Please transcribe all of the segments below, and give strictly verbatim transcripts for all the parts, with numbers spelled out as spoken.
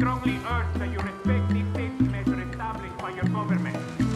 strongly urge that you respect these safety measures established by your government.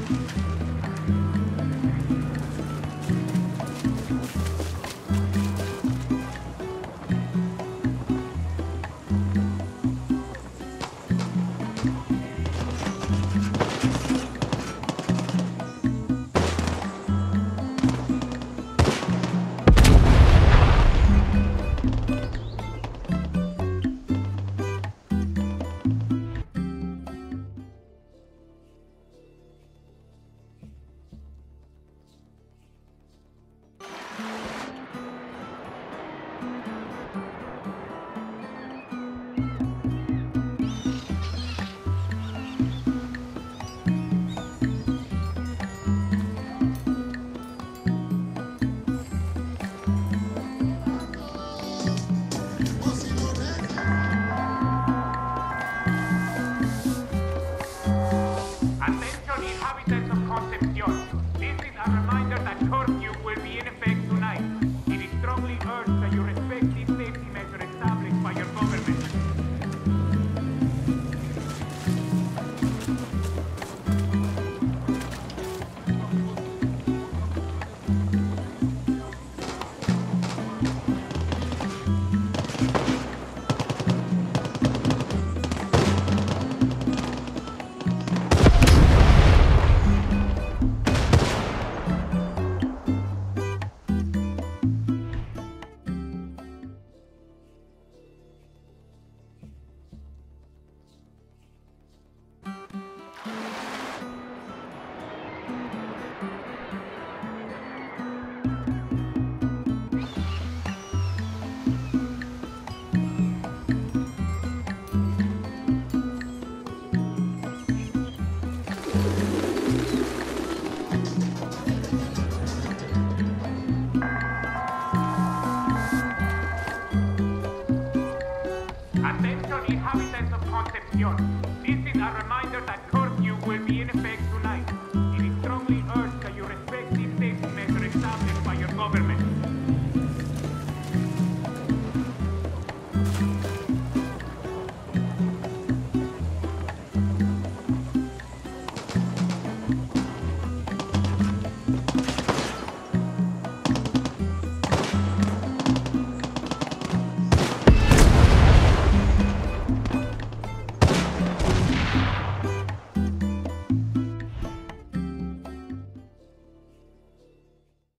Attention inhabitants of Concepcion. This is a reminder that curfew will be in effect tonight. It is strongly urged that you respect these safety measures established by your government. Attention inhabitants of Concepcion. This is a reminder that